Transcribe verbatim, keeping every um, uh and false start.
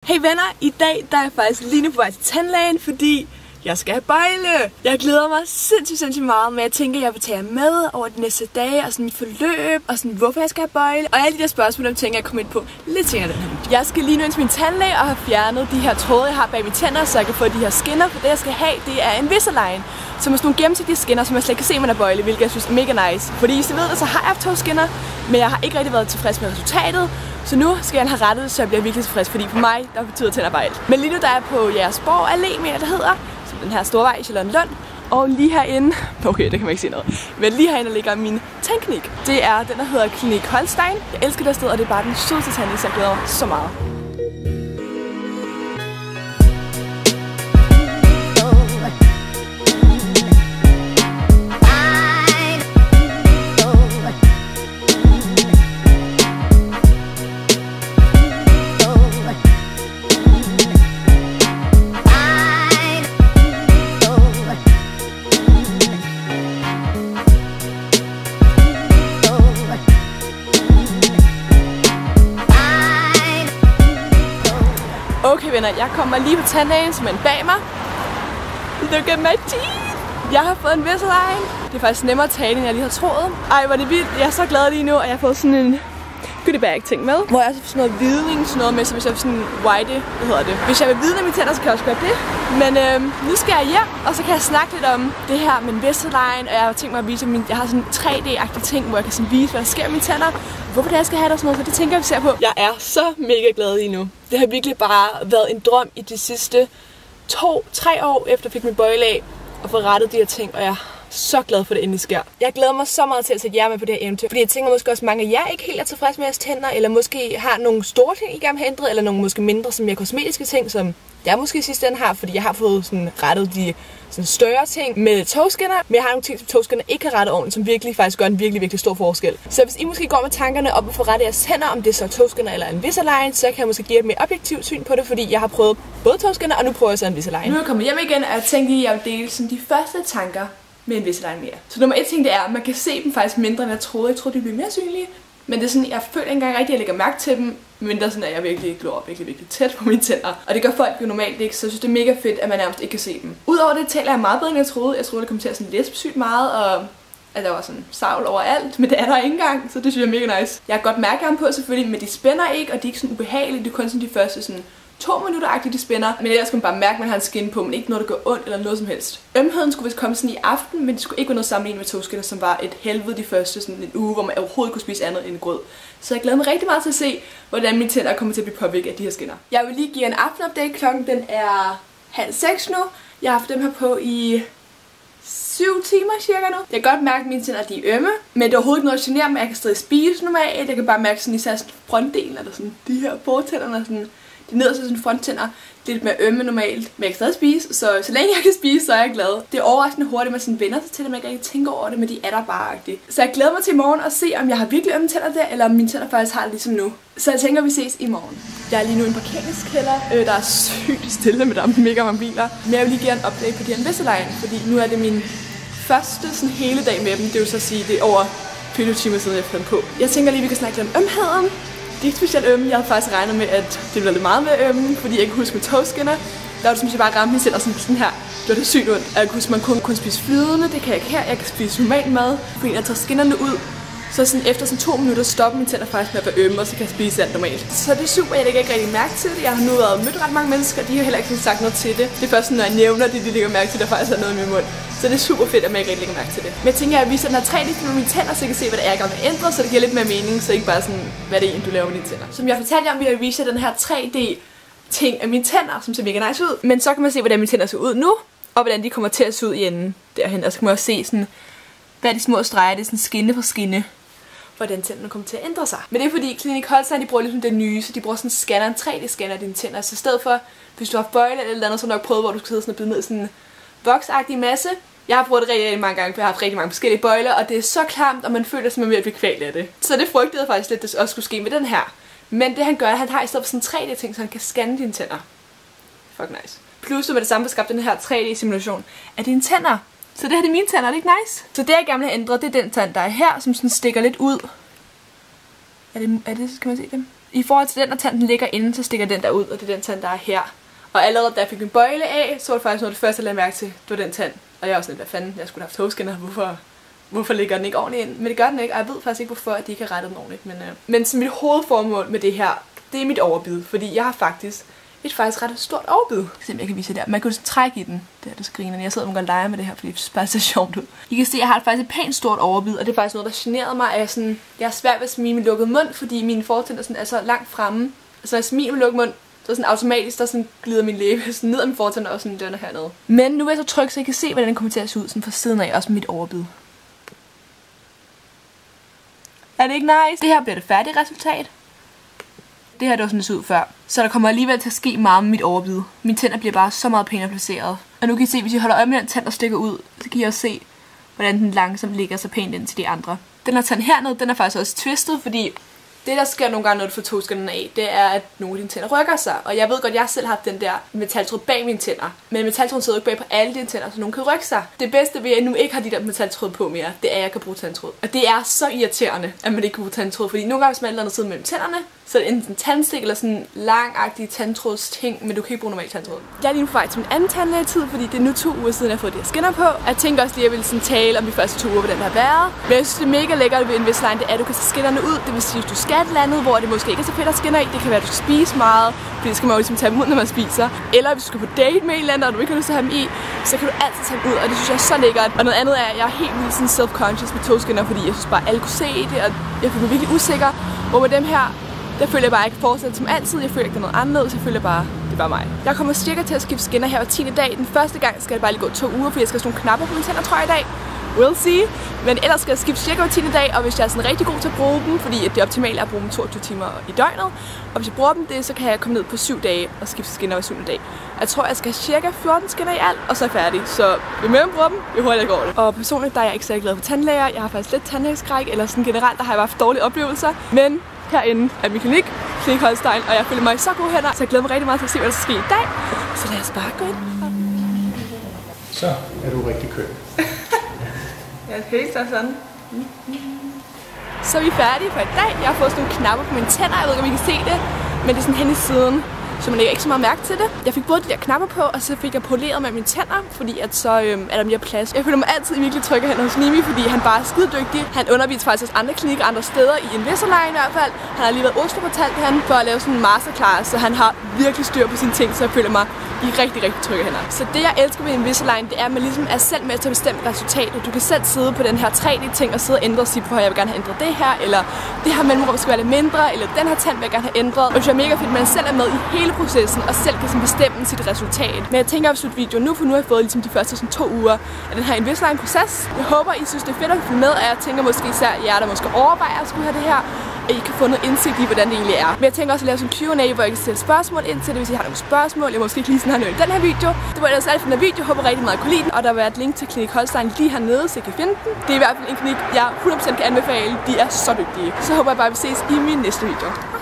Hey venner, i dag der er jeg faktisk lige nu på vej til tandlægen, fordi jeg skal have bøjle. Jeg glæder mig sindssygt, sindssygt meget, men jeg tænker, at jeg vil tage jer med over de næste dage, og sådan mit forløb, og sådan hvorfor jeg skal have bøjle. Og alle de der spørgsmål, dem tænker jeg kommer ind på lidt senere den her video. Jeg skal lige nu ind til min tandlæge og have fjernet de her tråde, jeg har bag mine tænder, så jeg kan få de her skinner, for det jeg skal have, det er Invisalign. Som er sådan nogle gennemsigtige skinner, som jeg slet ikke kan se, man er bøjle, hvilket jeg synes er mega nice. Fordi hvis I ved det, så har jeg haft to skinner, men jeg har ikke rigtig været tilfreds med resultatet. Så nu skal jeg have rettet, så jeg bliver virkelig tilfreds, fordi for mig, der betyder tændarbejde. Men lige nu der er jeg på Jægersborg Allé, mere det hedder, som den her store vej i Charlottenlund. Og lige herinde, okay, det kan man ikke se noget, men lige herinde ligger min tandklinik. Det er den, der hedder Klinik Holstein. Jeg elsker det sted, og det er bare den sødeste tandlæge, så jeg glæder mig så meget. Okay venner, jeg kommer lige på tandlægen, som er bag mig. Look at my teeth! Jeg har fået en Invisalign. Det er faktisk nemmere at tale, end jeg lige har troet. Ej, hvor er det vildt. Jeg er så glad lige nu, og jeg har fået sådan en goodie bag ting med. Hvor jeg også får sådan noget hvidning, sådan noget med, så hvis jeg vil sådan white, hvad hedder det. Hvis jeg vil vidne mine tænder, så kan jeg også gøre det. Men øhm, nu skal jeg hjem, og så kan jeg snakke lidt om det her med Invisalign. Og jeg har tænkt mig at vise, at jeg har sådan tre D-agtige ting, hvor jeg kan sådan vise, hvad der sker med mine tænder. Hvorfor det jeg skal have det og sådan noget, så det tænker jeg, vi ser på. Jeg er så mega glad lige nu. Det har virkelig bare været en drøm i de sidste to, tre år, efter jeg fik min bøjle af, og få rettet de her ting, og jeg er så glad for, det endelig sker. Jeg glæder mig så meget til at sætte jer med på det her eventyr, fordi jeg tænker måske også, mange af jer ikke helt er tilfredse med jeres tænder, eller måske har nogle store ting, I gerne vil have ændret, eller nogle måske mindre, som mere kosmetiske ting, som jeg måske i sidste ende har, fordi jeg har fået sådan rettet de sådan større ting med togskinner, men jeg har nogle ting, som togskinner ikke har rettet ordentligt, som virkelig faktisk gør en virkelig, virkelig stor forskel. Så hvis I måske går med tankerne op og får rettet jeres tænder, om det er så togskinner eller Invisalign, så kan jeg måske give et mere objektivt syn på det, fordi jeg har prøvet både togskinner, og nu prøver jeg så Invisalign. Nu er jeg kommet hjem igen, og jeg tænkte, at jeg vil dele sådan de første tanker med Invisalign mere. Så nummer et ting, det er, at man kan se dem faktisk mindre, end jeg troede. Jeg troede, de blev mere synlige. Men det er sådan, jeg føler ikke engang rigtigt, at jeg lægger mærke til dem, mindre sådan, at jeg virkelig glor virkelig, virkelig tæt på mine tænder. Og det gør folk jo normalt ikke, så jeg synes, det er mega fedt, at man nærmest ikke kan se dem. Udover det taler jeg meget bedre, end jeg troede. Jeg troede, det kom til at sådan læse sygt meget, og at der var sådan savl overalt, men det er der ikke engang, så det synes jeg er mega nice. Jeg har godt mærke ham på selvfølgelig, men de spænder ikke, og de er ikke sådan ubehagelige. Det er kun sådan de første sådan to minutter-agtigt, de spænder. Men ellers skal man bare mærke, at man har en skin på, men ikke noget, der gør ondt eller noget som helst. Ømheden skulle vist komme sådan i aften, men det skulle ikke være noget sammenlignet med togskinner, som var et helvede de første sådan en uge, hvor man overhovedet kunne spise andet end grød. Så jeg glæder mig rigtig meget til at se, hvordan mine tænder kommer til at blive påvirket af de her skinner. Jeg vil lige give en aftenupdate. Klokken den er halv seks nu. Jeg har haft dem her på i syv timer cirka nu. Jeg kan godt mærke, at mine tænder de er ømme, men det er overhovedet ikke noget at genere mig. Jeg kan stadig spise normalt. Jeg kan bare mærke sådan især sådan frontdelen, eller sådan de her fortænderne, sådan de nederste sådan fronttænder, lidt mere ømme normalt, men jeg kan stadig spise, så så længe jeg kan spise, så er jeg glad. Det er overraskende hurtigt, man sådan vender sig til det, man ikke rigtig tænker over det, men de er der bare-agtigt. Så jeg glæder mig til i morgen at se, om jeg har virkelig ømme tænder der, eller om mine tænder faktisk har det ligesom nu. Så jeg tænker, vi ses i morgen. Jeg er lige nu i en parkeringskælder. Øh, der er sygt stille, men der er mega mange biler. Men jeg vil lige give en update på de her Invisalign, fordi nu er det min første sådan hele dag med dem. Det vil så sige, det er over fireogtyve timer siden, jeg har fået dem på. Jeg tænker lige, vi kan snakke lidt om ømheden. Det er ikke specielt ømme. Jeg havde faktisk regnet med, at det blev lidt meget mere ømme, fordi jeg kan huske med togskinner. Der var det som, jeg bare ramte mig selv og sådan, sådan her. Det var det sygt ondt. Jeg kan huske, at man kun kunne spise flydende. Det kan jeg ikke her. Jeg kan spise normal mad, fordi jeg tager skinnerne ud. Så sådan efter sådan to minutter stopper mine tænder faktisk med at være ømme, og så kan jeg spise alt normalt. Så det er super, jeg lægger ikke rigtig mærke til det. Jeg har nu været mødt ret mange mennesker, de har heller ikke sagt noget til det. Det er først, når jeg nævner det, de lægger mærke til, at der faktisk er noget i min mund. Så det er super fedt, at man ikke rigtig lægger mærke til det. Men jeg tænker, at jeg viser den her tre D-film med mine tænder, så jeg kan se, hvad det er, jeg gerne vil ændre, så det giver lidt mere mening, så ikke bare sådan, hvad det er, du laver med dine tænder. Som jeg fortalte jer om, vil jeg vise den her tre D-ting af mine tænder, som ser mega nice ud. Men så kan man se, hvordan mine tænder ser ud nu, og hvordan de kommer til at se ud i enden derhen. Og så kan man også se sådan, hvad de små streger, det er sådan skinne for skinne, hvordan tænderne kommer til at ændre sig. Men det er fordi Klinik Holstein, de bruger ligesom det nye, så de bruger sådan en scanner, en tre D-scanner af dine tænder. Så i stedet for, hvis du har bøjle eller andet, så har du nok prøvet, hvor du skal sidde sådan og bide ned i sådan en voksagtig masse. Jeg har prøvet det rigtig, rigtig mange gange, for jeg har haft rigtig mange forskellige bøjler, og det er så klamt, og man føler sig, at man er ved at blive kvalt af det. Så det frygtede faktisk lidt, at det også skulle ske med den her. Men det han gør, han har i stedet for sådan en tre D-ting, så han kan scanne dine tænder. Fuck nice. Plus så med det samme skabt den her tre D-simulation af dine tænder. Så det her det er mine tænder, er det ikke nice? Så det jeg gerne vil have ændret, det er den tand, der er her, som sådan stikker lidt ud. Er det, er det, kan man se dem? I forhold til den, der tanden ligger inde, så stikker den der ud, og det er den tand, der er her. Og allerede da jeg fik min bøjle af, så var det faktisk noget af det første, jeg lagde mærke til, det var den tand. Og jeg var sådan lidt, hvad fanden, jeg skulle have haft togskinner, hvorfor, hvorfor ligger den ikke ordentligt ind? Men det gør den ikke, og jeg ved faktisk ikke, hvorfor de ikke har rettet den ordentligt. Men, øh. Men så mit hovedformål med det her, det er mit overbid, fordi jeg har faktisk et faktisk ret stort overbid. Se, jeg kan vise der. Man kan jo trække i den. Det er det skriner. Jeg sidder nogle gange og leger med det her, fordi det bare ser sjovt ud. I kan se, at jeg har faktisk et pænt stort overbid, og det er faktisk noget, der generede mig. Jeg er, sådan, jeg er svært ved at smile med lukket mund, fordi mine fortænder sådan er så langt fremme. Så når jeg smiler med lukket mund, så sådan automatisk, der sådan glider min læbe sådan ned ad min fortænder og sådan dønner hernede. Men nu er jeg så tryg, så I kan se, hvordan den kommer til at se ud sådan fra siden af, også med mit overbid. Er det ikke nice? Det her bliver det færdige resultat. Det her, det var sådan, det så ud før. Så der kommer alligevel til at ske meget med mit overbid. Mine tænder bliver bare så meget pænere placeret. Og nu kan I se, hvis I holder øje med den tand, der stikker ud, så kan I også se, hvordan den langsomt ligger så pænt ind til de andre. Den her tand hernede, den er faktisk også twistet, fordi det, der sker nogle gange, når du får togskinnerne af, det er, at nogle af dine tænder rykker sig. Og jeg ved godt, at jeg selv har den der metaltråd bag mine tænder. Men metaltråden sidder ikke bag på alle dine tænder, så nogen kan rykke sig. Det bedste ved, at jeg nu ikke har de der metaltråd på mere, det er, at jeg kan bruge tandtråd. Og det er så irriterende, at man ikke kan bruge tandtråd. Fordi nogle gange, hvis man lader sidde mellem tænderne, så er det enten en tandstik eller sådan en langagtig tandtrådsting, men du kan ikke bruge normal tandtråd. Jeg er lige nu på vej til min anden tandlægetid, fordi det er nu to uger siden, jeg har fået de her skinner på. Jeg tænker også lige, at jeg ville sådan tale om de første to uger, hvordan det har været. Men jeg synes, det er mega lækkert ved Invisalign, det er, at du kan tage skinnerne ud. Det vil sige, hvis du skal et andet, hvor det måske ikke er så fedt at skinner i, det kan være, at du skal spise meget, fordi det skal man jo ligesom tage dem ud, når man spiser. Eller hvis du skal på date med en eller anden, og du ikke har lyst til at have dem i, så kan du altid tage dem ud, og det synes jeg er så lækkert. Og noget andet er, at jeg er helt vildt sådan self-conscious med togskinner, fordi jeg synes bare, at alle kunne se det, og jeg føler mig virkelig usikker. Hvor med dem her, der føler jeg bare ikke fortsætte som altid. Jeg føler ikke, der er noget anderledes. Jeg føler bare, det er bare mig. Jeg kommer cirka til at skifte skinner her hver tiende dag. Den første gang skal jeg bare lige gå to uger, fordi jeg skal have sådan nogle knapper på mine tænder, tror jeg, i dag. We'll see. Men ellers skal jeg skifte cirka hver tiende dag, og hvis jeg er sådan rigtig god til at bruge dem, fordi det optimale er at bruge dem toogtyve timer i døgnet, og hvis jeg bruger dem det, så kan jeg komme ned på syv dage og skifte skinner hver syvende dag. Jeg tror, jeg skal have cirka fjorten skinner i alt, og så er jeg færdig. Så jo mere man bruger dem, jo hurtigere går det. Og personligt, der er jeg ikke særlig glad for tandlæger. Jeg har faktisk lidt tandlægeskræk, eller sådan generelt, der har jeg haft dårlige oplevelser. Men herinde er min klinik, Klinik Holstein, og jeg føler mig i så gode hænder, så jeg glæder mig rigtig meget til at se, hvad der skal ske i dag. Så lad os bare gå ind. Så er du rigtig køn. Ja, helt sådan. Så er vi færdige for i dag. Jeg har fået sådan nogle knapper på mine tænder. Jeg ved ikke, om I kan se det, men det er sådan hen i siden, så man lægger ikke så meget mærke til det. Jeg fik både de der knapper på, og så fik jeg poleret med mine tænder, fordi at så øhm, er der mere plads. Jeg føler mig altid virkelig tryg hen hos Nimi, fordi han bare er skidedygtig. Han underviser faktisk hos andre klinikker andre steder, i Invisalign i hvert fald. Han har lige været Oslo fortalt han for at lave sådan en masterclass, så han har virkelig styr på sine ting, så jeg føler mig i rigtig, rigtig trygge hænder. Så det jeg elsker ved Invisalign, det er, at man ligesom er selv med til at bestemme resultatet. Du kan selv sidde på den her tre D-ting og sidde og ændre og sige, hvor jeg vil gerne have ændret det her, eller det her mellemrum skal være lidt mindre, eller den her tand vil jeg gerne have ændret. Og det er mega fedt, at man selv er med i hele processen og selv kan sådan bestemme sit resultat. Men jeg tænker at slutte videoen nu, for nu har jeg fået ligesom de første sådan to uger af den her Invisalign-proces. Jeg håber, I synes, det er fedt at følge med, og jeg tænker måske især jer, der måske overvejer at skulle have det her, at I kan få noget indsigt i, hvordan det egentlig er. Men jeg tænker også at lave sådan en Q and A, hvor jeg kan stille spørgsmål ind til det, hvis I har nogle spørgsmål. Jeg måske ikke lige sådan her i den her video. Det var ellers alt for den her video. Jeg håber rigtig meget, at I kunne lide den. Og der vil være et link til Klinik Holstein lige hernede, så I kan finde den. Det er i hvert fald en klinik, jeg hundrede procent kan anbefale. De er så dygtige. Så håber jeg bare, at vi ses i min næste video.